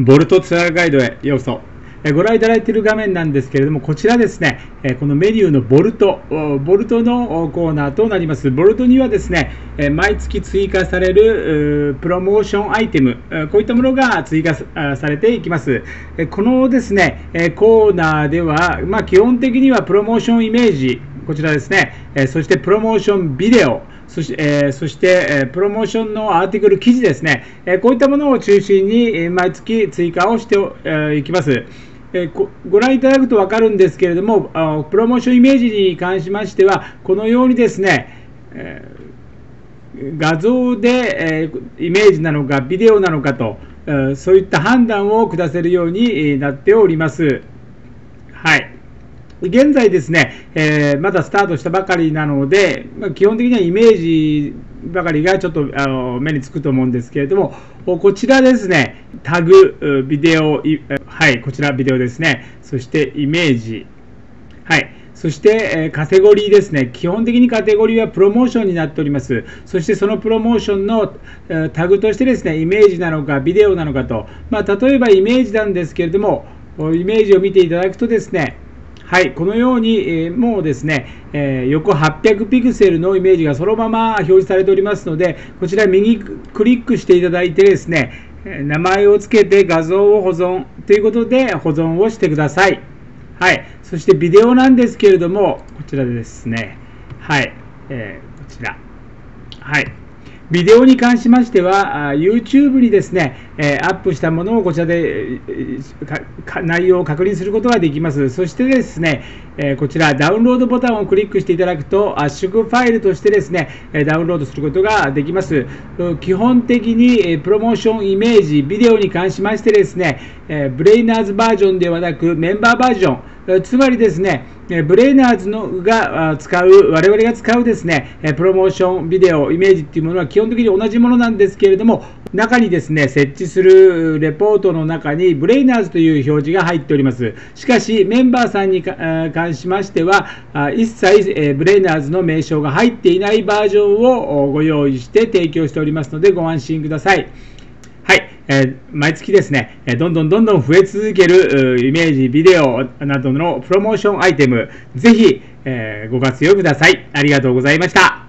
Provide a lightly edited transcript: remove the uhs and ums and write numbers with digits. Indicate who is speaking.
Speaker 1: ボルトツアーガイドへようこそ。ご覧いただいている画面なんですけれども、こちらですね、このメニューのボルトのコーナーとなります。ボルトにはですね、毎月追加されるプロモーションアイテム、こういったものが追加されていきます。このですね、コーナーでは、基本的にはプロモーションイメージ、こちらですね、そしてプロモーションビデオ、そして、プロモーションのアーティクル記事ですね、こういったものを中心に毎月追加をしていきます。ご覧いただくと分かるんですけれども、プロモーションイメージに関しましては、このようにですね、画像で、イメージなのか、ビデオなのかと、そういった判断を下せるようになっております。はい。現在ですね、まだスタートしたばかりなので、基本的にはイメージばかりがちょっと目につくと思うんですけれども、こちらですね、タグ、ビデオ、はい、こちらビデオですね、そしてイメージ、はい、そしてカテゴリーですね、基本的にカテゴリーはプロモーションになっております。そしてそのプロモーションのタグとしてですね、イメージなのか、ビデオなのかと、例えばイメージなんですけれども、イメージを見ていただくとですね、はい、このように、もうですね、横800ピクセルのイメージがそのまま表示されておりますので、こちら右クリックしていただいてですね、名前をつけて画像を保存ということで保存をしてください。はい、そしてビデオなんですけれども、こちらでですね、はい、こちら、はい。ビデオに関しましては、YouTube にですね、アップしたものをこちらで内容を確認することができます。そしてですね、こちらダウンロードボタンをクリックしていただくと、圧縮ファイルとしてですね、ダウンロードすることができます。基本的にプロモーションイメージ、ビデオに関しましてですね、ブレイナーズバージョンではなくメンバーバージョン、つまりですね、ブレイナーズが使う、我々が使うですね、プロモーション、ビデオ、イメージっていうものは基本的に同じものなんですけれども、中にですね、設置するレポートの中にブレイナーズという表示が入っております。しかし、メンバーさんに関しましては、一切ブレイナーズの名称が入っていないバージョンをご用意して提供しておりますので、ご安心ください。はい、毎月ですね、どんどん増え続けるイメージ、ビデオなどのプロモーションアイテム、ぜひ、ご活用ください。ありがとうございました。